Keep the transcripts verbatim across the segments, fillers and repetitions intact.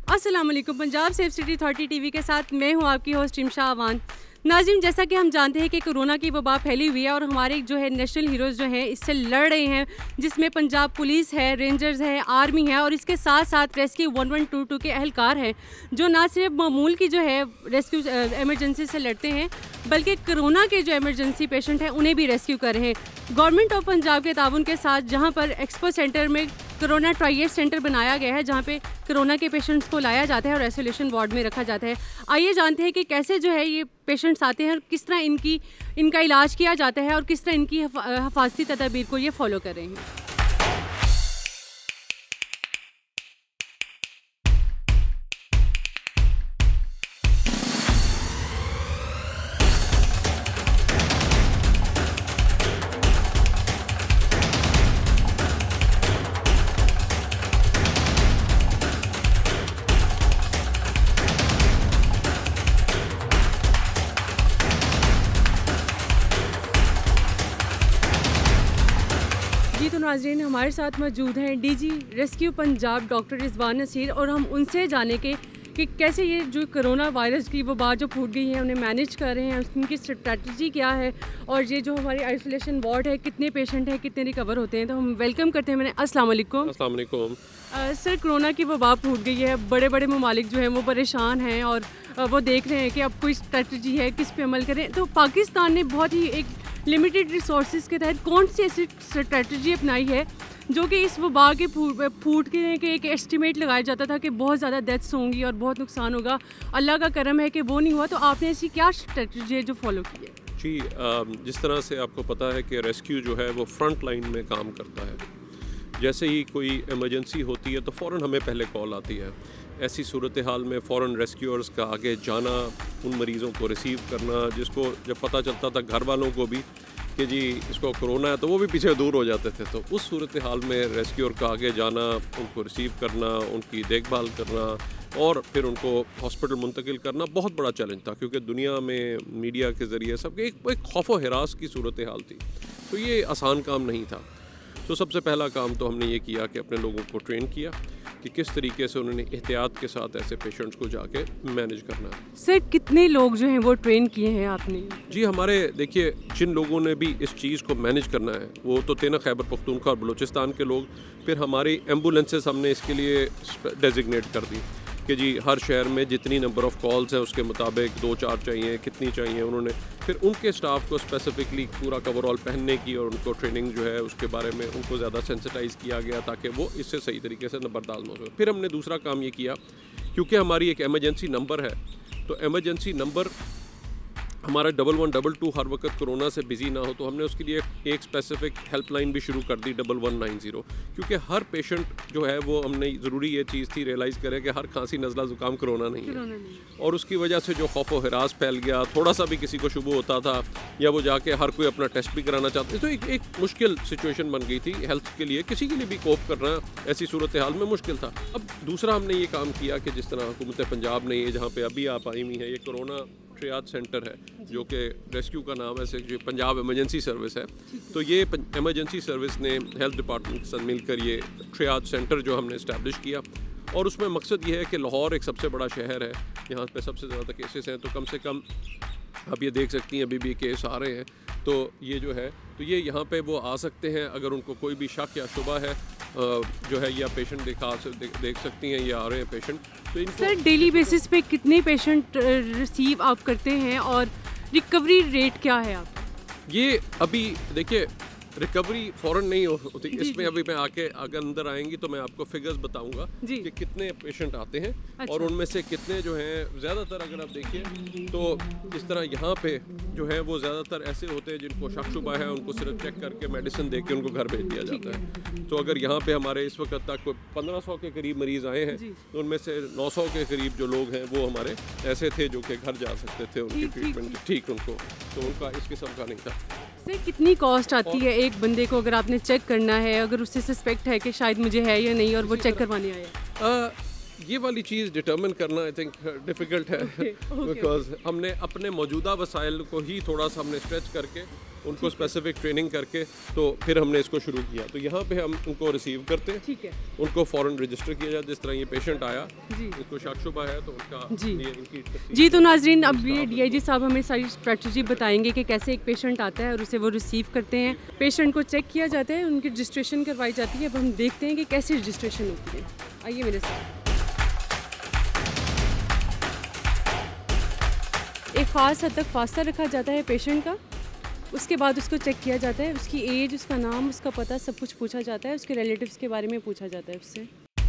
अस्सलाम वालेकुम। Punjab safe city authority TV के साथ मैं हूं आपकी होस्ट इमशा अवान। नाज़रीन, जैसा कि हम जानते हैं कि कोरोना की वबा फैली हुई है और हमारे जो है नेशनल हीरोज़ जो हैं इससे लड़ रहे हैं, जिसमें पंजाब पुलिस है, रेंजर्स है, आर्मी है और इसके साथ साथ rescue one one two two के अहलकार हैं, जो ना सिर्फ मामूल की जो है रेस्क्यू एमरजेंसी से लड़ते हैं बल्कि कोरोना के जो एमरजेंसी पेशेंट हैं उन्हें भी रेस्क्यू कर रहे हैं। गवर्नमेंट ऑफ पंजाब के ताउन के साथ जहाँ पर एक्सपो सेंटर में कोरोना ट्राइएट सेंटर बनाया गया है, जहाँ पे कोरोना के पेशेंट्स को लाया जाता है और आइसोलेशन वार्ड में रखा जाता है। आइए जानते हैं कि कैसे जो है ये पेशेंट्स आते हैं और किस तरह इनकी इनका इलाज किया जाता है और किस तरह इनकी हिफाजती तदाबीर को ये फॉलो कर रहे हैं। जी तो नाज़रीन, हमारे साथ मौजूद हैं DG rescue Punjab doctor Rizwan Naseer और हम उनसे जाने के कि कैसे ये जो कोरोना वायरस की वबा जो फूट गई है उन्हें मैनेज कर रहे हैं, उनकी स्ट्रेटजी क्या है और ये जो हमारी आइसोलेशन वार्ड है कितने पेशेंट हैं, कितने रिकवर होते हैं। तो हम वेलकम करते हैं। मैंने अस्सलाम वालेकुम। अस्सलाम वालेकुम। सर, कोरोना की वबा फूट गई है, बड़े बड़े ममालिक जो हैं वो परेशान हैं और वो देख रहे हैं कि अब कोई स्ट्रेटजी है, किस पे अमल करें। तो पाकिस्तान ने बहुत ही एक लिमिटेड रिसोर्सेज के तहत कौन सी ऐसी स्ट्रेटजी अपनाई है जो कि इस वबा के फूट के, के एक एस्टिमेट लगाया जाता था कि बहुत ज़्यादा डेथ्स होंगी और बहुत नुकसान होगा, अल्लाह का करम है कि वो नहीं हुआ। तो आपने ऐसी क्या स्ट्रेटजी है जो फॉलो की है? जी, जिस तरह से आपको पता है कि रेस्क्यू जो है वो फ्रंट लाइन में काम करता है। जैसे ही कोई इमरजेंसी होती है तो फ़ौरन हमें पहले कॉल आती है। ऐसी सूरत हाल में फ़ौरन रेस्क्यूअर्स का आगे जाना, उन मरीज़ों को रिसीव करना, जिसको जब पता चलता था घर वालों को भी कि जी इसको कोरोना है तो वो भी पीछे दूर हो जाते थे। तो उस सूरत हाल में रेस्क्यूअर का आगे जाना, उनको रिसीव करना, उनकी देखभाल करना और फिर उनको हॉस्पिटल मुंतकिल करना बहुत बड़ा चैलेंज था, क्योंकि दुनिया में मीडिया के ज़रिए सबके एक, एक खौफ व हिरास की सूरत हाल थी। तो ये आसान काम नहीं था। तो सबसे पहला काम तो हमने ये किया कि अपने लोगों को ट्रेन किया कि किस तरीके से उन्होंने एहतियात के साथ ऐसे पेशेंट्स को जाके मैनेज करना है। सर, कितने लोग जो हैं वो ट्रेन किए हैं आपने? जी हमारे देखिए, जिन लोगों ने भी इस चीज़ को मैनेज करना है वो तो थे ना खैबर पख्तूनख्वा और बलूचिस्तान के लोग। फिर हमारी एम्बुलेंसेस हमने इसके लिए डेजिग्नेट कर दी कि जी हर शहर में जितनी नंबर ऑफ़ कॉल्स हैं उसके मुताबिक दो चार चाहिए, कितनी चाहिए। उन्होंने फिर उनके स्टाफ को स्पेसिफिकली पूरा कवरऑल पहनने की और उनको ट्रेनिंग जो है उसके बारे में उनको ज़्यादा सेंसिटाइज़ किया गया ताकि वो इससे सही तरीके से नंबरदार हो सके। फिर हमने दूसरा काम ये किया, क्योंकि हमारी एक एमरजेंसी नंबर है, तो एमरजेंसी नंबर हमारा डबल वन डबल टू हर वक्त कोरोना से बिजी ना हो, तो हमने उसके लिए एक स्पेसिफिक हेल्पलाइन भी शुरू कर दी, डबल वन नाइन ज़ीरो। क्योंकि हर पेशेंट जो है वो हमने ज़रूरी ये चीज़ थी रियलाइज़ करें कि हर खांसी नज़ला ज़ुकाम कोरोना नहीं है, नहीं। और उसकी वजह से जो खौफ व हिरास फैल गया, थोड़ा सा भी किसी को शुरू होता था या वो जाके हर कोई अपना टेस्ट भी कराना चाहते, तो एक, एक मुश्किल सिचुएशन बन गई थी हेल्थ के लिए, किसी के लिए भी कोप करना ऐसी सूरत हाल में मुश्किल था। अब दूसरा हमने ये काम किया कि जिस तरह हुकूमत पंजाब ने ये जहाँ पे अभी आप आई हुई है, ये कोरोना ट्रियाज सेंटर है जो कि रेस्क्यू का नाम है, जो पंजाब इमरजेंसी सर्विस है। तो ये इमरजेंसी सर्विस ने हेल्थ डिपार्टमेंट के साथ मिलकर ये ट्रियाज सेंटर जो हमने इस्टेब्लिश किया, और उसमें मकसद ये है कि लाहौर एक सबसे बड़ा शहर है, यहाँ पे सबसे ज़्यादा केसेस हैं, तो कम से कम आप ये देख सकती हैं अभी भी केस आ रहे हैं। तो ये जो है तो ये यहाँ पे वो आ सकते हैं, अगर उनको कोई भी शक या शुबा है जो है या पेशेंट दिखा देख, देख सकती हैं, ये आ रहे हैं पेशेंट। तो इनको सर, डेली बेसिस पे कितने पेशेंट रिसीव आप करते हैं और रिकवरी रेट क्या है आप? ये अभी देखिए रिकवरी फ़ौरन नहीं होती, इसमें अभी मैं आके अगर अंदर आएंगी तो मैं आपको फिगर्स बताऊंगा कि कितने पेशेंट आते हैं। अच्छा। और उनमें से कितने जो हैं, ज़्यादातर अगर आप देखिए तो इस तरह यहाँ पे जो है वो ज़्यादातर ऐसे होते हैं जिनको शक शुबा है, उनको सिर्फ चेक करके मेडिसिन दे के उनको घर भेज दिया जाता है। तो अगर यहाँ पे हमारे इस वक्त तक कोई पंद्रह सौ के करीब मरीज़ आए हैं, तो उनमें से नौ सौ के करीब जो लोग हैं वो हमारे ऐसे थे जो कि घर जा सकते थे, उनकी ट्रीटमेंट ठीक उनको, तो उनका इस किस्म का नहीं था। सर, कितनी कॉस्ट आती है एक बंदे को अगर आपने चेक करना है, अगर उससे सस्पेक्ट है कि शायद मुझे है या नहीं और वो चेक करवाने आया? ये वाली चीज़ डिटर्मिन करना आई थिंक डिफ़िकल्ट है, बिकॉज हमने अपने मौजूदा वसाइल को ही थोड़ा सा हमने स्ट्रेच करके उनको स्पेसिफिक ट्रेनिंग करके तो फिर हमने इसको शुरू किया। तो यहाँ पे हम उनको रिसीव करते हैं, ठीक है, उनको फ़ौरन रजिस्टर किया जाता है। जिस तरह ये पेशेंट आया, इसको शक शुबा है तो उनका जी ये इनकी जी तो नाजरीन, अब ये डीआईजी साहब हमें सारी स्ट्रेटजी बताएंगे कि कैसे एक पेशेंट आता है और उसे वो रिसीव करते हैं, पेशेंट को चेक किया जाता है, उनकी रजिस्ट्रेशन करवाई जाती है। अब हम देखते हैं कि कैसे रजिस्ट्रेशन होती है। आइए मेरे साथ। एक ख़ास हद तक फासला रखा जाता है पेशेंट का, उसके बाद उसको चेक किया जाता है, उसकी एज, उसका नाम, उसका पता, सब कुछ पूछा जाता है, उसके रिलेटिव्स के बारे में पूछा जाता है उससे।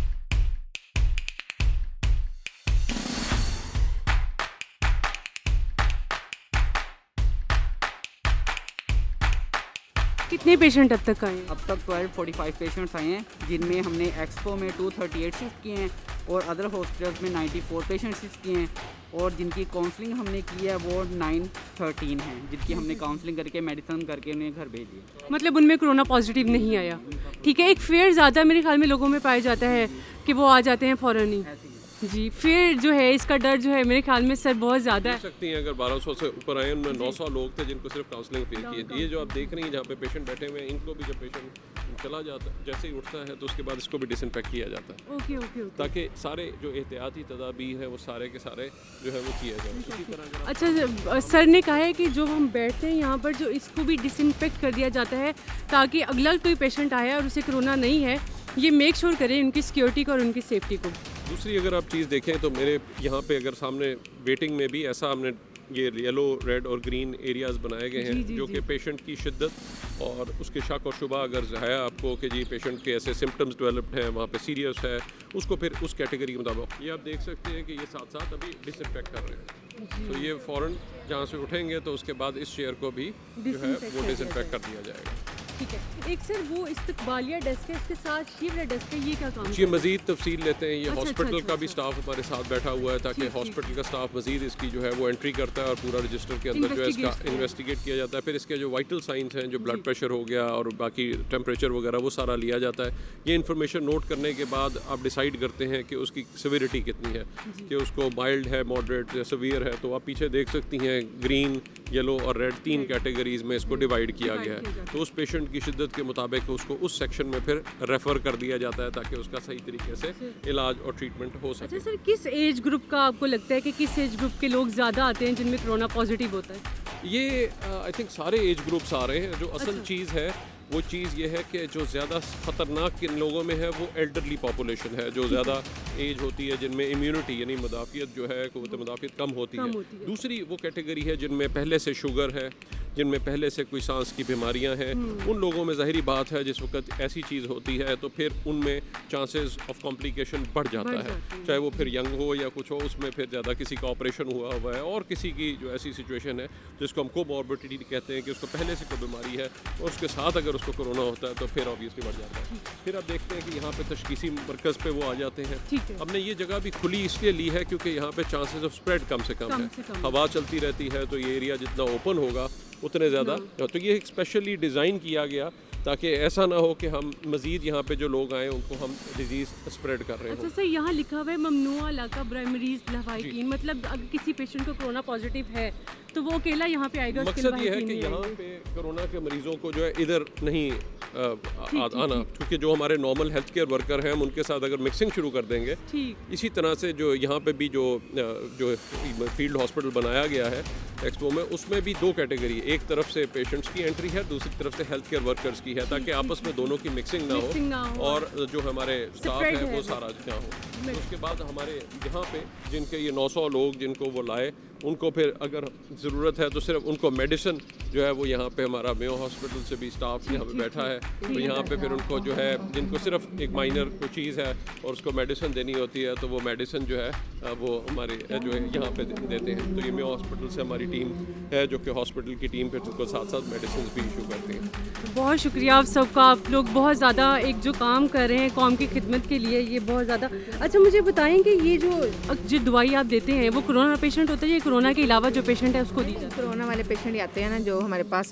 कितने पेशेंट अब तक आए हैं? अब तक बारह सौ पैंतालीस पेशेंट्स आए हैं, जिनमें हमने एक्सपो में दो सौ अड़तीस शिफ्ट किए हैं और अदर हॉस्पिटल्स में चौरानवे पेशेंट शिफ्ट किए हैं, और जिनकी काउंसलिंग हमने की है वो नौ तेरह हैं, जिनकी हमने काउंसलिंग करके मेडिसिन करके उन्हें घर भेज दिया। मतलब उनमें कोरोना पॉजिटिव नहीं आया, ठीक है। एक फेयर ज़्यादा मेरे ख्याल में लोगों में पाया जाता है कि वो आ जाते हैं फ़ौरन ही जी, फिर जो है इसका डर जो है मेरे ख्याल में सर बहुत ज़्यादा है। सकती हैं अगर बारह सौ से ऊपर आए, उनमें नौ सौ लोग थे जिनको सिर्फ काउंसलिंग फील की है। ये जो आप देख रही हैं जहाँ पे पेशेंट बैठे हुए हैं, इनको भी जब पेशेंट चला जाता है, जैसे ही उठता है तो उसके बाद इसको भी डिसइंफेक्ट किया जाता है। Okay okay okay. ताकि सारे जो एहतियाती तदाबीर है वो सारे के सारे जो है वो किए जाए। इसी तरह अच्छा, सर ने कहा है कि जो हम बैठते हैं यहाँ पर, जो इसको भी डिसइंफेक्ट कर दिया जाता है ताकि अगला कोई पेशेंट आया और उसे कोरोना नहीं है, ये मेक श्योर करें उनकी सिक्योरिटी को और उनकी सेफ्टी को। दूसरी अगर आप चीज़ देखें तो मेरे यहाँ पे अगर सामने वेटिंग में भी ऐसा हमने ये येलो, रेड और ग्रीन एरियाज़ बनाए गए हैं, जो कि पेशेंट की शिद्दत और उसके शक और शुबा अगर है आपको कि जी पेशेंट के ऐसे सिम्टम्स डेवलप्ड हैं, वहाँ पे सीरियस है, उसको फिर उस कैटेगरी के मुताबिक ये आप देख सकते हैं कि ये साथ साथ अभी डिसइंफेक्ट कर रहे हैं। तो ये फ़ौरन जहाँ से उठेंगे तो उसके बाद इस चेयर को भी जो है वो डिसइंफेक्ट कर दिया जाएगा। ठीक है। एक सर वो इस्तकबालिया डेस्क है, इसके साथ ये वाला डेस्क है, ये क्या काम ये मज़ीद तफसील लेते हैं। ये अच्छा, हॉस्पिटल अच्छा, का भी अच्छा। स्टाफ हमारे साथ बैठा हुआ है ताकि हॉस्पिटल का स्टाफ मज़ीद इसकी जो है वो एंट्री करता है और पूरा रजिस्टर के अंदर जो है इसका इन्वेस्टिगेट किया जाता है। फिर इसके जो वाइटल साइंस हैं, जो ब्लड प्रेशर हो गया और बाकी टेम्परेचर वगैरह, वो सारा लिया जाता है। ये इन्फॉर्मेशन नोट करने के बाद आप डिसाइड करते हैं कि उसकी सिविरिटी कितनी है, कि उसको माइल्ड है, मॉडरेट या सवियर है। तो आप पीछे देख सकती हैं ग्रीन, येलो और रेड तीन कैटेगरीज में इसको डिवाइड किया गया है। तो उस पेशेंट की शिद्दत के मुताबिक उसको उस सेक्शन में फिर रेफ़र कर दिया जाता है ताकि उसका सही तरीके से इलाज और ट्रीटमेंट हो सके। अच्छा सर, किस एज ग्रुप का आपको लगता है कि किस एज ग्रुप के लोग ज़्यादा आते हैं जिनमें कोरोना पॉजिटिव होता है? ये आई थिंक सारे एज ग्रुप्स आ रहे हैं। जो असल अच्छा। चीज़ है वो चीज़ ये है कि जो ज़्यादा ख़तरनाक किन लोगों में है वो एल्डरली पॉपुलेशन है, जो ज़्यादा एज होती है, जिनमें इम्यूनिटी यानी मदाफ़ियत जो है, क़ुव्वत मदाफ़ियत कम होती कम है। होती है। दूसरी वो कैटेगरी है जिनमें पहले से शुगर है, जिनमें पहले से कोई सांस की बीमारियां हैं। उन लोगों में ज़ाहिरी बात है जिस वक्त ऐसी चीज़ होती है तो फिर उनमें चांसेस ऑफ कॉम्प्लिकेशन बढ़ जाता बढ़ है, जाते हैं। चाहे वो फिर यंग हो या कुछ हो, उसमें फिर ज़्यादा किसी का ऑपरेशन हुआ हुआ है और किसी की जो ऐसी सिचुएशन है जिसको हम कोमॉर्बिडिटी कहते हैं कि उसको पहले से कोई बीमारी है और उसके साथ अगर उसको कोरोना होता है तो फिर ऑब्वियसली बढ़ जाता है। फिर आप देखते हैं कि यहाँ पे तशखीसी मरकज़ पे वो आ जाते हैं। ठीक है। हमने ये जगह भी खुली इसलिए ली है क्योंकि यहाँ पे चांसेस ऑफ स्प्रेड कम से कम, कम है। से कम। हवा चलती रहती है तो ये एरिया जितना ओपन होगा उतने ज़्यादा, तो ये एक स्पेशली डिज़ाइन किया गया ताकि ऐसा ना हो कि हम मज़ीद यहाँ पे जो लोग आए उनको हम डिजीज़ स्प्रेड कर रहे अच्छा हो। सर, यहाँ लिखा हुआ है ममनुआ इलाका मरीज लवाइकीन, मतलब अगर किसी पेशेंट को कोरोना पॉजिटिव है तो वो अकेला यहाँ पे आएगा? उसके मकसद ये है लवाहिकीन कि नहीं यहाँ आएंगे? पे कोरोना के मरीजों को जो है इधर नहीं आ, आ, आना, क्योंकि जो हमारे नॉर्मल हेल्थ केयर वर्कर हैं हम उनके साथ अगर मिक्सिंग शुरू कर देंगे, ठीक। इसी तरह से जो यहाँ पे भी जो जो फील्ड हॉस्पिटल बनाया गया है एक्सपो में, उसमें भी दो कैटेगरी है। एक तरफ से पेशेंट्स की एंट्री है, दूसरी तरफ से हेल्थ केयर वर्कर्स की है, ताकि आपस में दोनों की मिक्सिंग ना मिक्सिंग ना हो हो और जो हमारे स्टाफ Spread है है वो वो। सारा ना हो। तो उसके बाद हमारे यहाँ पे जिनके ये नौ सौ लोग जिनको वो लाए, उनको फिर अगर ज़रूरत है तो सिर्फ उनको मेडिसिन जो है वो यहाँ पे हमारा मेयो हॉस्पिटल से भी स्टाफ यहाँ पे बैठा है, तो यहाँ पे फिर उनको जो है जिनको सिर्फ एक माइनर कोई चीज़ है और उसको मेडिसिन देनी होती है तो वो मेडिसिन जो है वो हमारे जो है यहाँ पे देते हैं। तो ये मेयो हॉस्पिटल से हमारी टीम है जो कि हॉस्पिटल की टीम फिर उनको साथ साथ मेडिसिन भी इशू करती हैं। बहुत शुक्रिया आप सबका, आप लोग बहुत ज़्यादा एक जो काम कर रहे हैं कौम की खिदमत के लिए, ये बहुत ज़्यादा। अच्छा मुझे बताएं कि ये जो जो दवाई आप देते हैं वो कोरोना पेशेंट होता है या कोरोना के अलावा जो पेशेंट है उसको दी जाती है? कोरोना वाले पेशेंट आते हैं ना जो हमारे पास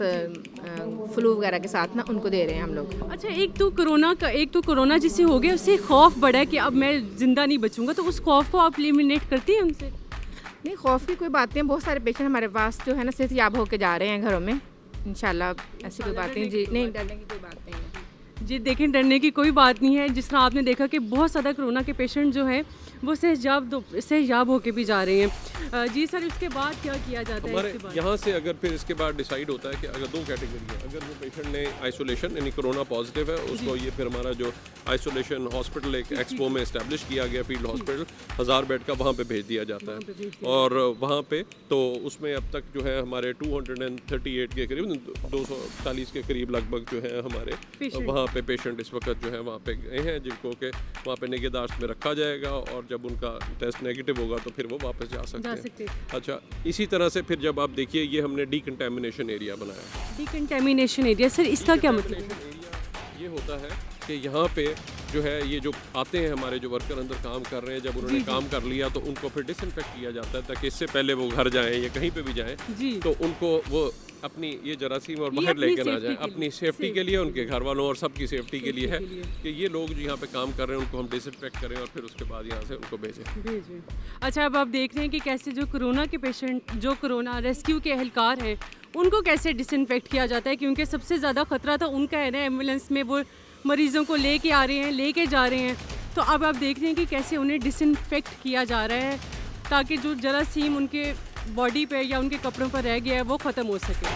फ्लू वगैरह के साथ ना, उनको दे रहे हैं हम लोग। अच्छा, एक तो कोरोना का एक तो कोरोना जिससे हो गया उससे खौफ बढ़ा है कि अब मैं ज़िंदा नहीं बचूंगा, तो उस खौफ को आप एलिमिनेट करती हैं उनसे? नहीं, खौफ की कोई बात नहीं है। बहुत सारे पेशेंट हमारे पास जो है ना सेहतयाब होकर जा रहे हैं घरों में, इंशाल्लाह ऐसी कोई बात नहीं जी, नहीं डरने की कोई बात नहीं है जी। देखें, डरने की कोई बात नहीं है। जिस तरह आपने देखा कि बहुत ज़्यादा कोरोना के पेशेंट जो हैं वो सेहजाब दो सेहजाब होके भी जा रहे हैं। जी सर, इसके बाद क्या किया जाता है? हमारे यहाँ से अगर फिर इसके बाद डिसाइड होता है कि अगर दो कैटेगरी है, अगर वो पेशेंट ने आइसोलेशन यानी कोरोना पॉजिटिव है उसको ये फिर हमारा जो आइसोलेशन हॉस्पिटल एक एक्सपो में इस्टेब्लिश किया गया फील्ड हॉस्पिटल हज़ार बेड का, वहाँ पे भेज दिया जाता है। और वहाँ पे तो उसमें अब तक जो है हमारे two hundred and thirty eight के करीब दो सौ चालीस के करीब लगभग जो है हमारे वहाँ पे पेशेंट इस वक्त जो है वहाँ पे गए हैं, जिनको के वहाँ पे निगहदाश्त में रखा जाएगा और जब उनका टेस्ट नेगेटिव होगा तो फिर वो वापस जा सकते, जा सकते हैं। अच्छा, इसी तरह से फिर जब आप देखिए ये हमने डीकंटामिनेशन एरिया बनाया। डीकंटामिनेशन एरिया सर, इसका क्या मतलब है? ये होता है कि यहाँ पे जो है ये जो आते हैं हमारे जो वर्कर अंदर काम कर रहे हैं, जब उन्होंने काम कर लिया तो उनको फिर डिसइंफेक्ट किया जाता है ताकि इससे पहले वो घर जाएं या कहीं पे भी जाएं तो उनको वो अपनी ये जरासीम और बाहर लेकर ना जाए, अपनी सेफ्टी के लिए, उनके घर वालों और सबकी सेफ्टी के लिए है कि ये लोग जो यहाँ पे काम कर रहे हैं उनको हम डिसइंफेक्ट करें और फिर उसके बाद यहाँ से उनको भेजें भेजें अच्छा, अब आप देख रहे हैं कि कैसे जो कोरोना के पेशेंट, जो कोरोना रेस्क्यू के एहलकार हैं, उनको कैसे डिसइंफेक्ट किया जाता है, क्योंकि सबसे ज़्यादा ख़तरा तो उनका है ना। एम्बुलेंस में वो मरीज़ों को लेके आ रहे हैं, लेके जा रहे हैं, तो अब आप देख रहे हैं कि कैसे उन्हें डिसइंफेक्ट किया जा रहा है ताकि जो जरासीम उनके बॉडी पे या उनके कपड़ों पर रह गया है वो ख़त्म हो सके।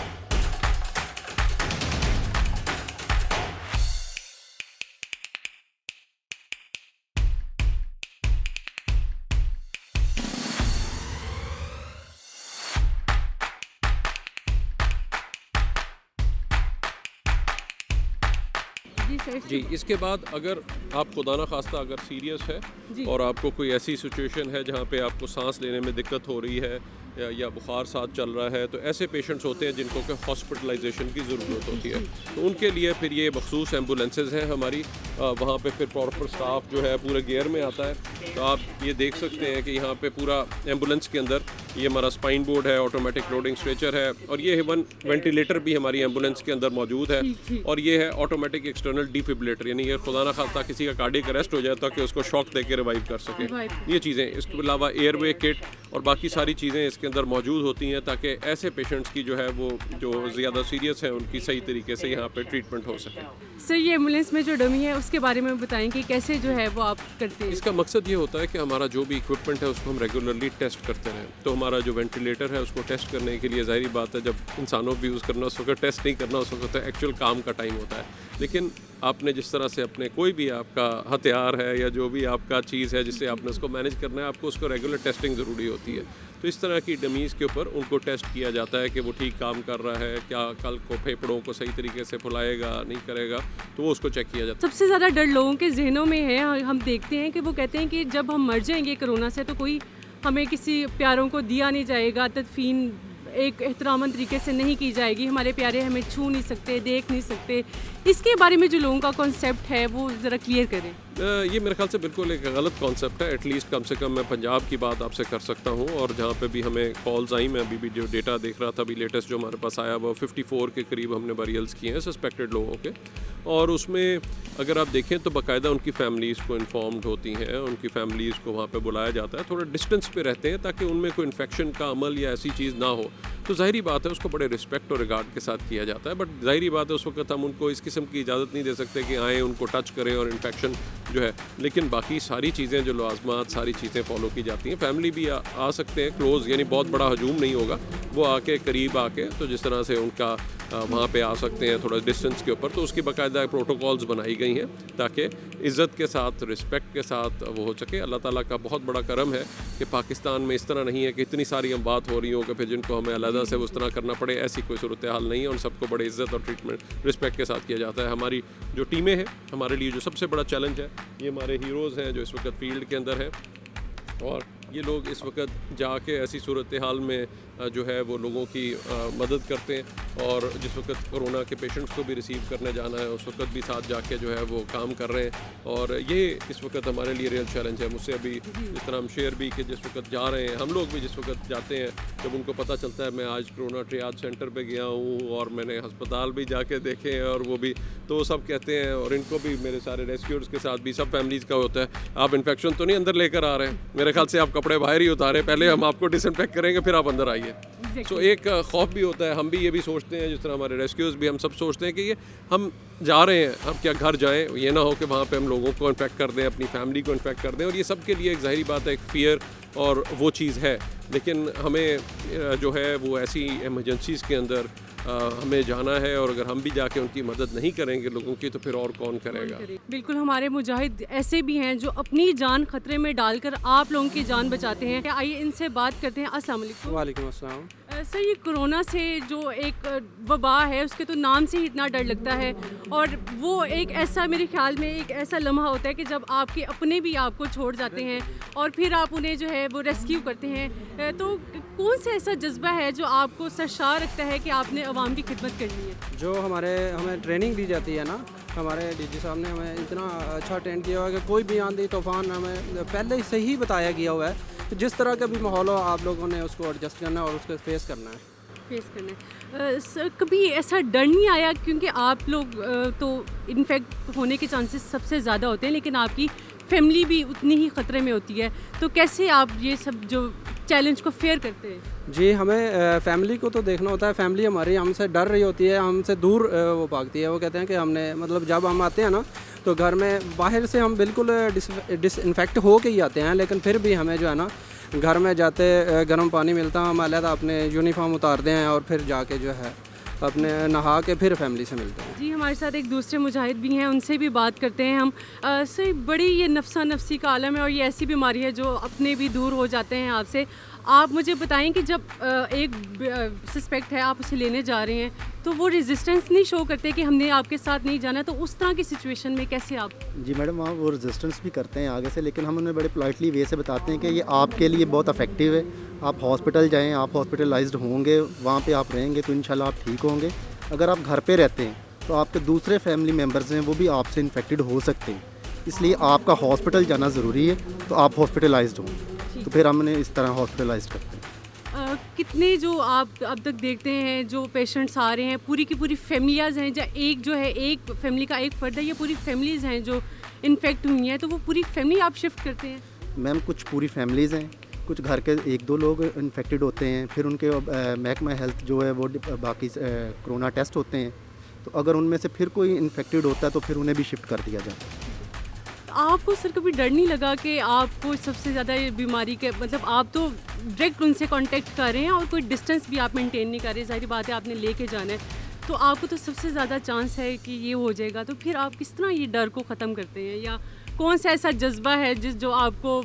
जी, इसके बाद अगर आप खुदा ना खास्ता अगर सीरियस है और आपको कोई ऐसी सिचुएशन है जहाँ पे आपको सांस लेने में दिक्कत हो रही है या, या बुखार साथ चल रहा है, तो ऐसे पेशेंट्स होते हैं जिनको कि हॉस्पिटलाइजेशन की ज़रूरत होती है। तो उनके लिए फिर ये मखसूस एम्बुलेंसेज हैं हमारी, वहाँ पे फिर प्रॉपर स्टाफ जो है पूरे गियर में आता है। तो आप ये देख सकते हैं कि यहाँ पे पूरा एम्बुलेंस के अंदर ये हमारा स्पाइन बोर्ड है, ऑटोमेटिक लोडिंग स्ट्रेचर है और ये वन वेंटिलेटर भी हमारी एम्बुलेंस के अंदर मौजूद है और ये है ऑटोमेटिक एक्सटर्नल डिफिब्रिलेटर, यानी ये खुदा ना खास्ता किसी का कार्डियक अरेस्ट हो जाए ताकि उसको शॉक दे के रिवाइव कर सके। ये चीज़ें, इसके अलावा एयरवे किट और बाकी सारी चीज़ें इसके अंदर मौजूद होती हैं ताकि ऐसे पेशेंट्स की जो है वो जो ज़्यादा सीरियस है उनकी सही तरीके से यहाँ पे ट्रीटमेंट हो सके। सर, ये एम्बुलेंस में जो डमी है उसके बारे में बताएं कि कैसे जो है वो आप करते हैं? इसका मकसद ये होता है कि हमारा जो भी इक्विपमेंट है उसको हम रेगुलरली टेस्ट करते रहें। तो हमारा जो वेंटिलेटर है उसको टेस्ट करने के लिए ज़ाहिर बात है जब इंसानों भी यूज़ करना उस वक्त टेस्ट नहीं करना, उस वक्त एक्चुअल काम का टाइम होता है। लेकिन आपने जिस तरह से अपने कोई भी आपका हथियार है या जो भी आपका चीज़ है जिससे आपने उसको मैनेज करना है, आपको उसको रेगुलर टेस्टिंग ज़रूरी होती है। तो इस तरह की डमीज़ के ऊपर उनको टेस्ट किया जाता है कि वो ठीक काम कर रहा है, क्या कल को फेफड़ों को सही तरीके से फुलाएगा नहीं करेगा, तो वो उसको चेक किया जाता है। सबसे ज़्यादा डर लोगों के जहनों में है, हम देखते हैं कि वो कहते हैं कि जब हम मर जाएंगे कोरोना से तो कोई हमें किसी प्यारों को दिया नहीं जाएगा, तदफीन एक एहतरामन तरीके से नहीं की जाएगी, हमारे प्यारे हमें छू नहीं सकते, देख नहीं सकते। इसके बारे में जो लोगों का कॉन्सेप्ट है वो ज़रा क्लियर करें। ये मेरे ख्याल से बिल्कुल एक गलत कॉन्सेप्ट है। एटलीस्ट कम से कम मैं पंजाब की बात आपसे कर सकता हूँ और जहाँ पे भी हमें कॉल्स आई, मैं अभी भी जो डेटा देख रहा था, अभी लेटेस्ट जो हमारे पास आया वो चौवन के करीब हमने बरियल्स किए हैं सस्पेक्टेड लोगों के, और उसमें अगर आप देखें तो बाकायदा उनकी फैमिलीज़ को इन्फॉर्म्ड होती हैं, उनकी फैमिलीज़ को वहाँ पे बुलाया जाता है, थोड़ा डिस्टेंस पे रहते हैं ताकि उनमें कोई इन्फेक्शन का अमल या ऐसी चीज़ ना हो। तो ज़ाहिरी बात है उसको बड़े रिस्पेक्ट और रिगार्ड के साथ किया जाता है, बट ज़ाहिरी बात है उस वक्त हम उनको इस किस्म की इजाज़त नहीं दे सकते कि आएँ उनको टच करें और इन्फेक्शन जो है। लेकिन बाकी सारी चीज़ें जो लाजमात सारी चीज़ें फॉलो की जाती हैं। फैमिली भी आ, आ सकते हैं क्लोज़, यानी बहुत बड़ा हजूम नहीं होगा, वो आके करीब आके तो जिस तरह से उनका वहाँ पे आ सकते हैं थोड़ा डिस्टेंस के ऊपर, तो उसकी बाकायदा प्रोटोकॉल्स बनाई गई हैं ताकि इज़्ज़त के साथ, रिस्पेक्ट के साथ वो हो सके। अल्लाह ताला का बहुत बड़ा करम है कि पाकिस्तान में इस तरह नहीं है कि इतनी सारी हम बात हो रही हो कि फिर जिनको हमें अलहदा से उस तरह करना पड़े, ऐसी कोई सूरत हाल नहीं है। और सबको बड़े इज़्ज़त और ट्रीटमेंट रिस्पेक्ट के साथ किया जाता है। हमारी जो टीमें हैं, हमारे लिए जो सबसे बड़ा चैलेंज है, ये हमारे हीरोज़ हैं जो इस वक्त फील्ड के अंदर हैं, और ये लोग इस वक्त जाके ऐसी सूरत हाल में जो है वो लोगों की मदद करते हैं। और जिस वक्त कोरोना के पेशेंट्स को भी रिसीव करने जाना है उस वक्त भी साथ जाके जो है वो काम कर रहे हैं। और ये इस वक्त हमारे लिए रियल चैलेंज है। मुझसे अभी जिस तरह हम शेयर भी कि जिस वक्त जा रहे हैं, हम लोग भी जिस वक्त जाते हैं, जब उनको पता चलता है मैं आज कोरोना ट्रियाज सेंटर पे गया हूँ और मैंने अस्पताल भी जाके देखे हैं और वो भी, तो सब कहते हैं, और इनको भी मेरे सारे रेस्क्यूअर्स के साथ भी सब फैमिलीज़ का होता है, आप इन्फेक्शन तो नहीं अंदर लेकर आ रहे हैं, मेरे ख्याल से आप कपड़े बाहर ही उतारें, पहले हम आपको डिसइंफेक्ट करेंगे फिर आप अंदर आइए। सो एक खौफ भी होता है, हम भी ये भी सोचते हैं, जिस तरह हमारे रेस्क्यूज़ भी, हम सब सोचते हैं कि ये हम जा रहे हैं, अब क्या घर जाएं, ये ना हो कि वहाँ पे हम लोगों को इन्फेक्ट कर दें, अपनी फैमिली को इन्फेक्ट कर दें, और ये सब के लिए एक ज़ाहिरी बात है, एक फ़ियर और वो चीज़ है। लेकिन हमें जो है वो ऐसी एमरजेंसीज़ के अंदर आ, हमें जाना है, और अगर हम भी जाके उनकी मदद नहीं करेंगे लोगों की, तो फिर और कौन करेगा। बिल्कुल, हमारे मुजाहिद ऐसे भी हैं जो अपनी जान खतरे में डालकर आप लोगों की जान बचाते हैं। आइए इनसे बात करते हैं। अस्सलाम वालेकुम। वालेकुम अस्सलाम। सर, ये कोरोना से जो एक वबा है, उसके तो नाम से ही इतना डर लगता है, और वो एक ऐसा, मेरे ख्याल में एक ऐसा लम्हा होता है कि जब आपके अपने भी आपको छोड़ जाते हैं और फिर आप उन्हें जो है वो रेस्क्यू करते हैं, तो कौन सा ऐसा जज्बा है जो आपको सरशार रखता है कि आपने अवाम की खिदमत करनी है? जो हमारे हमें ट्रेनिंग दी जाती है ना, हमारे डीजी साहब ने हमें इतना अच्छा ट्रेन किया हुआ है कि कोई भी आंधी तूफान हमें पहले से ही बताया गया हुआ है कि जिस तरह का भी माहौल हो, आप लोगों ने उसको एडजस्ट करना है और उसको फेस करना है फेस करना है। सर, कभी ऐसा डर नहीं आया, क्योंकि आप लोग आ, तो इन्फेक्ट होने के चांसेस सबसे ज़्यादा होते हैं, लेकिन आपकी फैमिली भी उतनी ही ख़तरे में होती है, तो कैसे आप ये सब जो चैलेंज को फेयर करते हैं? जी, हमें फैमिली को तो देखना होता है। फैमिली हमारी हमसे डर रही होती है, हमसे दूर वो भागती है। वो कहते हैं कि हमने मतलब जब हम आते हैं ना, तो घर में बाहर से हम बिल्कुल डिस डिसइंफेक्ट हो के ही आते हैं, लेकिन फिर भी हमें जो है ना, घर में जाते गर्म पानी मिलता, हम अलग अपने यूनिफॉर्म उतारते हैं और फिर जाके जो है अपने नहा के फिर फैमिली से मिलते हैं। जी, हमारे साथ एक दूसरे मुजाहिद भी हैं, उनसे भी बात करते हैं हम। सर, बड़ी ये नफ्सा नफ्सी का आलम है, और ये ऐसी बीमारी है जो अपने भी दूर हो जाते हैं आपसे। आप मुझे बताएं कि जब एक सस्पेक्ट है, आप उसे लेने जा रहे हैं, तो वो रेजिस्टेंस नहीं शो करते कि हमने आपके साथ नहीं जाना, तो उस तरह की सिचुएशन में कैसे आप? जी मैडम, वहाँ वो रेजिस्टेंस भी करते हैं आगे से, लेकिन हम उन्हें बड़े पोलाइटली वे से बताते हैं कि ये आपके लिए बहुत अफेक्टिव है, आप हॉस्पिटल जाएँ, आप हॉस्पिटलाइज्ड होंगे, वहाँ पे आप रहेंगे तो इंशाल्लाह आप ठीक होंगे। अगर आप घर पे रहते हैं तो आपके दूसरे फैमिली मेम्बर्स हैं, वो भी आपसे इन्फेक्टेड हो सकते हैं, इसलिए आपका हॉस्पिटल जाना ज़रूरी है, तो आप हॉस्पिटलाइज्ड हों, तो फिर हमने इस तरह हॉस्पिटलाइज्ड करते हैं। Uh, कितने जो आप अब तक देखते हैं जो पेशेंट्स आ रहे हैं, पूरी की पूरी फैमिलियाज़ हैं, या एक जो है एक फैमिली का एक फ़र्द है, या पूरी फैमिलीज़ हैं जो इन्फेक्ट हुई हैं, तो वो पूरी फैमिली आप शिफ्ट करते हैं? मैम, कुछ पूरी फैमिलीज़ हैं, कुछ घर के एक दो लोग इन्फेक्टेड होते हैं, फिर उनके महकमा हेल्थ जो है वो बाकी कोरोना टेस्ट होते हैं, तो अगर उनमें से फिर कोई इन्फेक्टेड होता है तो फिर उन्हें भी शिफ्ट कर दिया जाता है। आपको सर कभी डर नहीं लगा कि आपको सबसे ज़्यादा ये बीमारी के, मतलब आप तो डायरेक्ट उनसे कांटेक्ट कर रहे हैं और कोई डिस्टेंस भी आप मेंटेन नहीं कर रहे, ज़ाहिर बात है आपने लेके जाना है, तो आपको तो सबसे ज़्यादा चांस है कि ये हो जाएगा, तो फिर आप किस तरह ये डर को ख़त्म करते हैं, या कौन सा ऐसा जज्बा है जिस जो आपको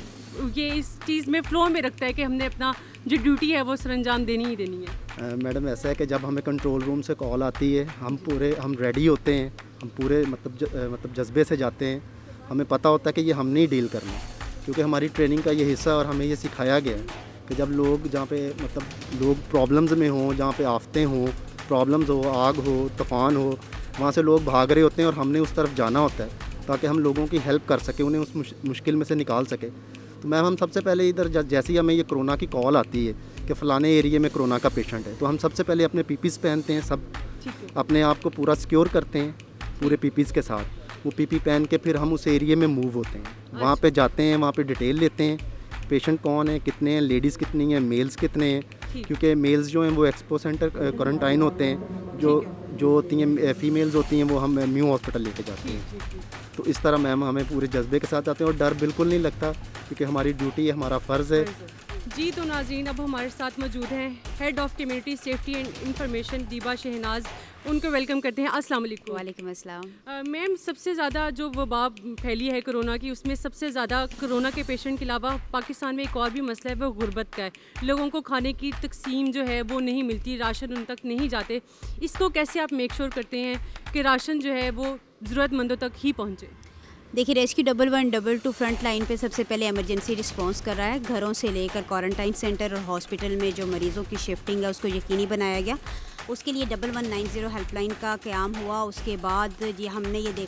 ये इस चीज़ में फ़्लो में रखता है कि हमने अपना जो ड्यूटी है वो सरंजाम देनी ही देनी है? मैडम, ऐसा है कि जब हमें कंट्रोल रूम से कॉल आती है, हम पूरे हम रेडी होते हैं, हम पूरे मतलब ज, मतलब जज्बे से जाते हैं, हमें पता होता है कि ये हमने ही डील करना है, क्योंकि हमारी ट्रेनिंग का ये हिस्सा और हमें ये सिखाया गया है कि जब लोग जहाँ पे मतलब लोग प्रॉब्लम्स में हों, जहाँ पे आफतें हों, प्रॉब्लम्स हो, आग हो, तूफ़ान हो, वहाँ से लोग भाग रहे होते हैं और हमने उस तरफ जाना होता है ताकि हम लोगों की हेल्प कर सकें, उन्हें उस मुश्किल में से निकाल सके। तो मैम, हम सबसे पहले इधर जैसे ही हमें ये कोरोना की कॉल आती है कि फ़लाने एरिया में कोरोना का पेशेंट है, तो हम सबसे पहले अपने पीपीज़ पहनते हैं, सब अपने आप को पूरा सिक्योर करते हैं पूरे पीपीज़ के साथ। वो पीपी पहन के फिर हम उस एरिया में मूव होते हैं, वहाँ पे जाते हैं, वहाँ पे डिटेल लेते हैं, पेशेंट कौन है, कितने हैं, लेडीज़ कितनी हैं, मेल्स कितने हैं, क्योंकि मेल्स जो हैं वो एक्सपो सेंटर क्वारंटाइन होते हैं, जो जो होती हैं फीमेल्स होती हैं वो हम म्यू हॉस्पिटल लेके जाते हैं। तो इस तरह मैम हमें पूरे जज्बे के साथ आते हैं और डर बिल्कुल नहीं लगता, क्योंकि हमारी ड्यूटी है, हमारा फ़र्ज़ है। जी, तो नाज़रीन, अब हमारे साथ मौजूद हैं head of community safety and information Deeba Shahnaz, उनको वेलकम करते हैं। अस्सलाम वालेकुम। वालेकुम अस्सलाम। मैम, सबसे ज़्यादा जो वबा फैली है कोरोना की, उसमें सबसे ज़्यादा कोरोना के पेशेंट के अलावा पाकिस्तान में एक और भी मसला है, वो गुर्बत का है। लोगों को खाने की तकसीम जो है वो नहीं मिलती, राशन उन तक नहीं जाते। इसको कैसे आप मेक श्योर करते हैं कि राशन जो है वो ज़रूरतमंदों तक ही पहुँचे? देखिए, rescue double one double two front line पे सबसे पहले इमरजेंसी रिस्पांस कर रहा है। घरों से लेकर क्वारंटाइन सेंटर और हॉस्पिटल में जो मरीज़ों की शिफ्टिंग है उसको यकीनी बनाया गया। उसके लिए double one nine zero helpline का क़याम हुआ। उसके बाद ये हमने ये देखा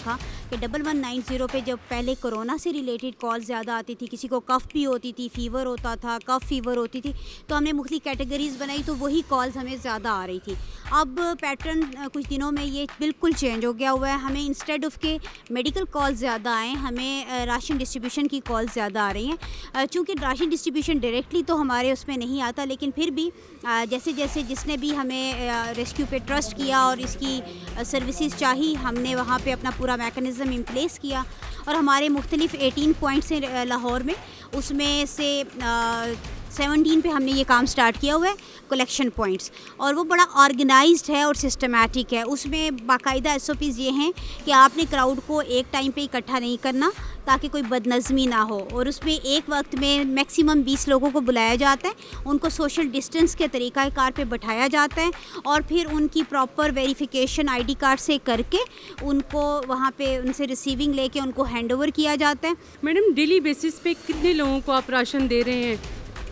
कि डबल वन नाइन ज़ीरो पे जब पहले कोरोना से रिलेटेड कॉल ज़्यादा आती थी, किसी को कफ़ भी होती थी, फीवर होता था, कफ़ फीवर होती थी, तो हमने मुख्तलिफ कैटेगरीज़ बनाई तो वही कॉल्स हमें ज़्यादा आ रही थी। अब पैटर्न कुछ दिनों में ये बिल्कुल चेंज हो गया हुआ है। हमें इंस्टेड ऑफ के मेडिकल कॉल ज़्यादा आए, हमें राशन डिस्ट्रीब्यूशन की कॉल ज़्यादा आ रही हैं। चूँकि राशन डिस्ट्रीब्यूशन डायरेक्टली तो हमारे उसमें नहीं आता, लेकिन फिर भी जैसे जैसे जिसने भी हमें रेस्क्यू पे ट्रस्ट किया और इसकी सर्विसेज चाहिए, हमने वहाँ पे अपना पूरा मैकेनिज़्म इन प्लेस किया और हमारे मुख्तलिफ एटीन पॉइंट्स हैं लाहौर में, उसमें से सेवनटीन पे हमने ये काम स्टार्ट किया हुआ है कलेक्शन पॉइंट्स, और वो बड़ा ऑर्गेनाइज्ड है और सिस्टमैटिक है। उसमें बाकायदा एस ओ पीज़ ये हैं कि आपने क्राउड को एक टाइम पे इकट्ठा नहीं करना ताकि कोई बदनज़मी ना हो, और उसमें एक वक्त में मैक्सिमम बीस लोगों को बुलाया जाता है, उनको सोशल डिस्टेंस के तरीक़ाकार पे बैठाया जाता है और फिर उनकी प्रॉपर वेरिफिकेशन आईडी कार्ड से करके उनको वहाँ पे उनसे रिसीविंग लेके उनको हैंड ओवर किया जाता है। मैडम, डेली बेसिस पे कितने लोगों को आप राशन दे रहे हैं?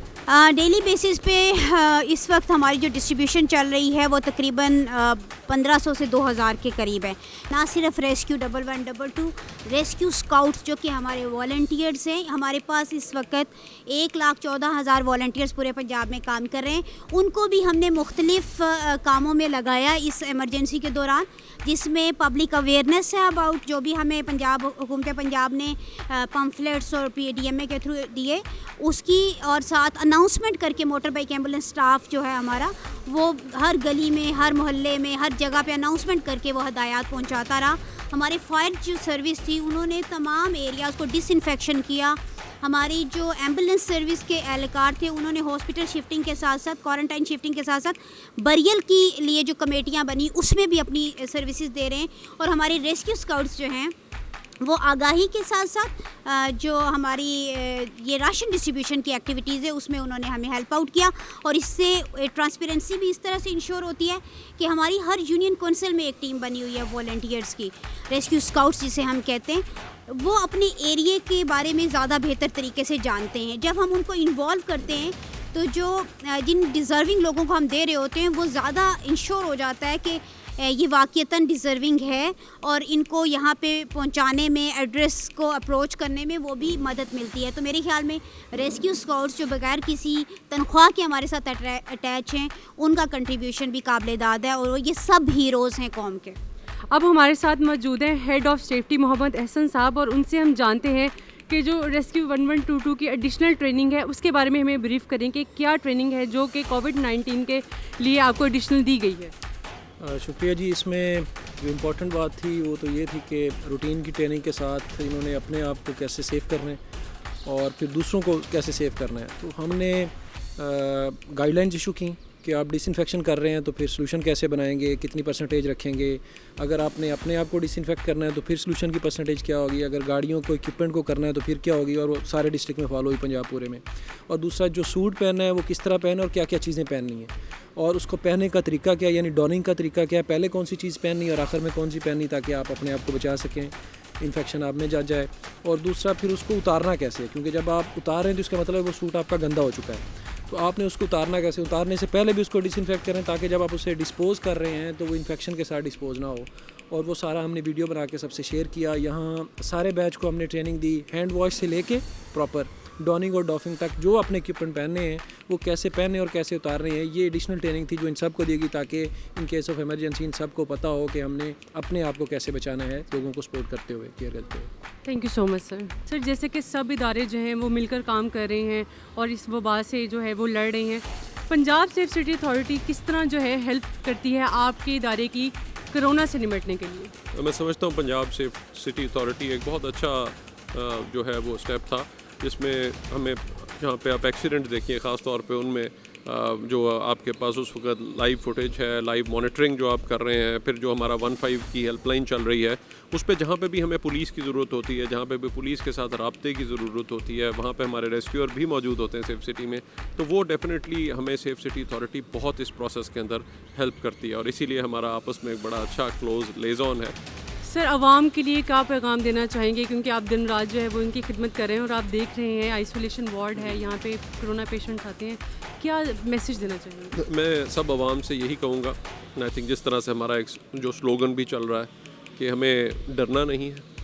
डेली बेसिस पे uh, इस वक्त हमारी जो डिस्ट्रीब्यूशन चल रही है वो तकरीबन पंद्रह सौ से दो हज़ार के करीब है। ना सिर्फ rescue double one double two, rescue scouts जो कि हमारे वॉलंटियर्स हैं, हमारे पास इस वक्त एक लाख चौदह हज़ार वॉलंटियर्स पूरे पंजाब में काम कर रहे हैं। उनको भी हमने मुख्तलिफ uh, कामों में लगाया इस एमरजेंसी के दौरान, जिसमें पब्लिक अवेयरनेस है अबाउट जो भी हमें पंजाब हुकूमत पंजाब ने पम्फलेट्स और पी डी एम ए के थ्रू दिए उसकी, और साथ अनाउंसमेंट करके मोटर बाइक एम्बुलेंस स्टाफ जो है हमारा वो हर गली में, हर मोहल्ले में, हर जगह पे अनाउंसमेंट करके वो हदायत पहुंचाता रहा। हमारे फायर जो सर्विस थी उन्होंने तमाम एरियाज़ को डिसइंफेक्शन किया। हमारी जो एम्बुलेंस सर्विस के एहलकार थे उन्होंने हॉस्पिटल शिफ्टिंग के साथ साथ, क्वारंटाइन शिफ्टिंग के साथ साथ बरियल की लिए जो कमेटियाँ बनी उसमें भी अपनी सर्विसेज दे रहे हैं। और हमारे रेस्क्यू स्काउट्स जो हैं वो आगाही के साथ साथ जो हमारी ये राशन डिस्ट्रीब्यूशन की एक्टिविटीज़ है उसमें उन्होंने हमें हेल्प आउट किया, और इससे ट्रांसपेरेंसी भी इस तरह से इंश्योर होती है कि हमारी हर यूनियन काउंसिल में एक टीम बनी हुई है वॉलंटियर्स की, रेस्क्यू स्काउट्स जिसे हम कहते हैं, वो अपने एरिया के बारे में ज़्यादा बेहतर तरीके से जानते हैं। जब हम उनको इन्वॉल्व करते हैं तो जो जिन डिज़र्विंग लोगों को हम दे रहे होते हैं वो ज़्यादा इंश्योर हो जाता है कि ये वाक़ईतन डिज़र्विंग है, और इनको यहाँ पे पहुँचाने में, एड्रेस को अप्रोच करने में वो भी मदद मिलती है। तो मेरे ख्याल में रेस्क्यू स्काउट्स जो बगैर किसी तनख्वाह के हमारे साथ अटैच हैं, उनका कंट्रीब्यूशन भी काबिल-ए-दाद है, और ये सब हीरोज़ हैं कौम के। अब हमारे साथ मौजूद हैं head of safety Mohammad Ahsan sahab, और उनसे हम जानते हैं कि जो rescue one one two two की एडिशनल ट्रेनिंग है उसके बारे में हमें ब्रीफ़ करें कि क्या ट्रेनिंग है जो कि कोविड नाइन्टीन के लिए आपको एडिशनल दी गई है। शुक्रिया जी। इसमें जो इम्पोर्टेंट बात थी वो तो ये थी कि रूटीन की ट्रेनिंग के साथ इन्होंने अपने आप को कैसे सेव करना है और फिर दूसरों को कैसे सेव करना है। तो हमने गाइडलाइंस इशू की कि आप डिसइंफेक्शन कर रहे हैं तो फिर सोल्यूशन कैसे बनाएंगे, कितनी परसेंटेज रखेंगे, अगर आपने अपने आप को डिसइंफेक्ट करना है तो फिर सोल्यूशन की परसेंटेज क्या होगी, अगर गाड़ियों को इक्विपमेंट को करना है तो फिर क्या होगी, और वो सारे डिस्ट्रिक्ट में फॉलो हुई पंजाब पूरे में। और दूसरा जो सूट पहनना है वो किस तरह पहने और क्या क्या चीज़ें पहननी है, और उसको पहनने का तरीका क्या है, यानी डॉनिंग का तरीका क्या है, पहले कौन सी चीज़ पहननी है और आखिर में कौन सी पहननी, ताकि आप अपने आप को बचा सकें, इन्फेक्शन आप में जा जाए। और दूसरा फिर उसको उतारना कैसे है, क्योंकि जब आप उतार रहे हैं तो इसका मतलब वो सूट आपका गंदा हो चुका है, तो आपने उसको उतारना कैसे, उतारने से पहले भी उसको डिसइंफेक्ट करें ताकि जब आप उसे डिस्पोज़ कर रहे हैं तो वो इन्फेक्शन के साथ डिस्पोज़ ना हो। और वो सारा हमने वीडियो बना के सबसे शेयर किया। यहाँ सारे बैच को हमने ट्रेनिंग दी, हैंड वॉश से लेके प्रॉपर डॉनिंग और डॉफिंग तक, जो अपने इक्विपमेंट पहनने हैं वो कैसे पहने और कैसे उतारने हैं। ये एडिशनल ट्रेनिंग थी जो इन सब को दी गई ताकि इन केस ऑफ इमरजेंसी इन सब को पता हो कि हमने अपने आप को कैसे बचाना है, लोगों को सपोर्ट करते हुए, केयर करते हुए। Thank you so much sir. Sir जैसे कि सब इदारे जो हैं वो मिलकर काम कर रहे हैं और इस वबा से जो है वो लड़ रहे हैं, पंजाब सेफ सिटी अथॉरिटी किस तरह जो है हेल्प करती है आपके इदारे की कोरोना से निपटने के लिए? मैं समझता हूँ पंजाब सेफ सिटी अथॉरिटी एक बहुत अच्छा जो है वो स्टेप था, जिसमें हमें जहाँ पे आप एक्सीडेंट देखिए ख़ास तौर पे उनमें जो आपके पास उस वक्त लाइव फुटेज है, लाइव मॉनिटरिंग जो आप कर रहे हैं, फिर जो हमारा वन फाइव की हेल्पलाइन चल रही है उस पे जहाँ पे भी हमें पुलिस की ज़रूरत होती है, जहाँ पे भी पुलिस के साथ राब्ते की ज़रूरत होती है, वहाँ पे हमारे रेस्क्यूअर भी मौजूद होते हैं सेफ सिटी में। तो वो डेफिनेटली हमें सेफ सिटी अथॉरिटी बहुत इस प्रोसेस के अंदर हेल्प करती है और इसीलिए हमारा आपस में एक बड़ा अच्छा क्लोज लेजॉन है। सर आवाम के लिए क्या पैगाम देना चाहेंगे, क्योंकि आप दिन रात जो है वो इनकी खिदमत कर रहे हैं और आप देख रहे हैं आइसोलेशन वार्ड है, यहाँ पे कोरोना पेशेंट्स आते हैं, क्या मैसेज देना चाहेंगे? मैं सब आवाम से यही कहूँगा, आई थिंक जिस तरह से हमारा एक जो स्लोगन भी चल रहा है कि हमें डरना नहीं है,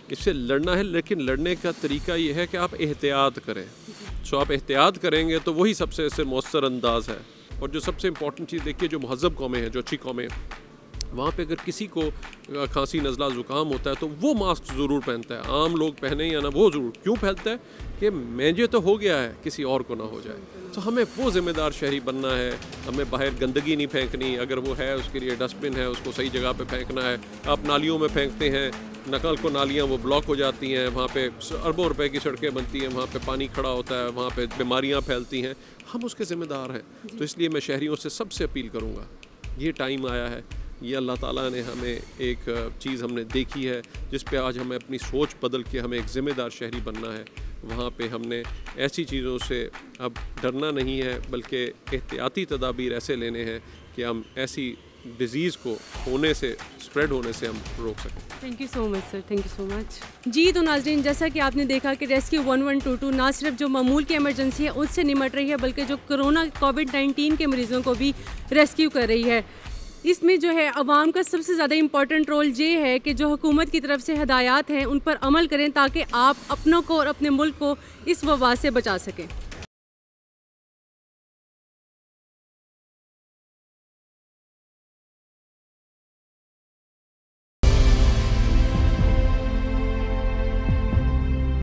इससे लड़ना है, लेकिन लड़ने का तरीका ये है कि आप एहतियात करें। सो आप एहतियात करेंगे तो वही सबसे ऐसे मौसर अंदाज़ है। और जो सबसे इम्पॉर्टेंट चीज़ देखिए, जो महज़ब कौमें हैं, जो अच्छी कौमें, वहाँ पे अगर किसी को खांसी नज़ला ज़ुकाम होता है तो वो मास्क ज़रूर पहनता है। आम लोग पहने या ना, वो ज़रूर क्यों पहनता है कि मुझे तो हो गया है, किसी और को ना हो जाए। तो हमें वो ज़िम्मेदार शहरी बनना है। हमें बाहर गंदगी नहीं फेंकनी, अगर वो है उसके लिए डस्टबिन है, उसको सही जगह पे फेंकना है। आप नालियों में फेंकते हैं, नकल को नालियाँ वो ब्लॉक हो जाती हैं, वहाँ पे अरबों रुपए की सड़कें बनती हैं, वहाँ पे पानी खड़ा होता है, वहाँ पे बीमारियाँ फैलती हैं, हम उसके ज़िम्मेदार हैं। तो इसलिए मैं शहरियों से सबसे अपील करूँगा, ये टाइम आया है, ये अल्लाह ताला ने हमें एक चीज़ हमने देखी है जिस पे आज हमें अपनी सोच बदल के हमें एक ज़िम्मेदार शहरी बनना है। वहाँ पे हमने ऐसी चीज़ों से अब डरना नहीं है, बल्कि एहतियाती तदाबीर ऐसे लेने हैं कि हम ऐसी डिज़ीज़ को होने से, स्प्रेड होने से हम रोक सकें। Thank you so much sir, thank you so much. जी तो नाज़रीन, जैसा कि आपने देखा कि rescue one one two two ना सिर्फ जो मामूल की इमरजेंसी है उससे निमट रही है, बल्कि जो कोरोना कोविड नाइन्टीन के मरीज़ों को भी रेस्क्यू कर रही है। इसमें जो है अवाम का सबसे ज़्यादा इम्पॉर्टेंट रोल ये है कि जो हुकूमत की तरफ से हदायत हैं उन पर अमल करें ताकि आप अपनों को और अपने मुल्क को इस वबा से बचा सकें।